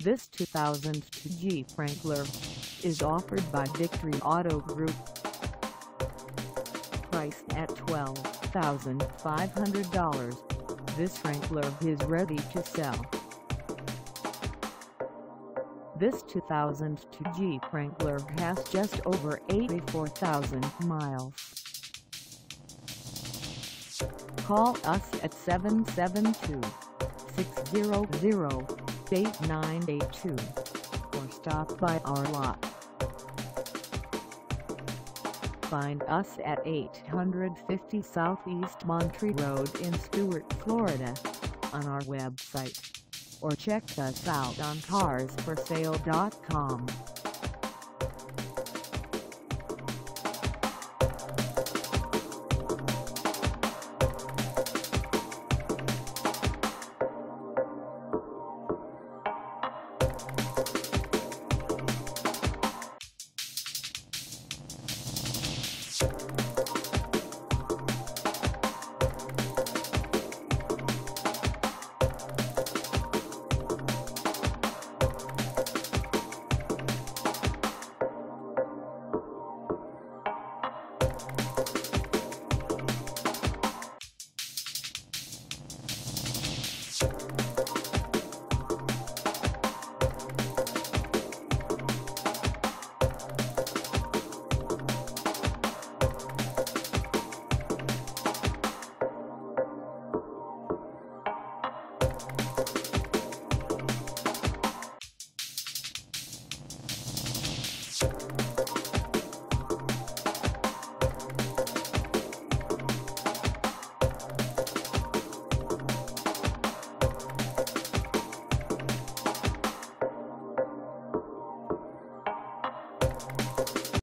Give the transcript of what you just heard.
This 2002 Jeep Wrangler is offered by Victory Auto Group. Priced at $12,500, this Wrangler is ready to sell. This 2002 Jeep Wrangler has just over 84,000 miles. Call us at 772-600-8982 or stop by our lot. Find us at 850 Southeast Monterey Road in Stuart, Florida, on our website, or check us out on carsforsale.com.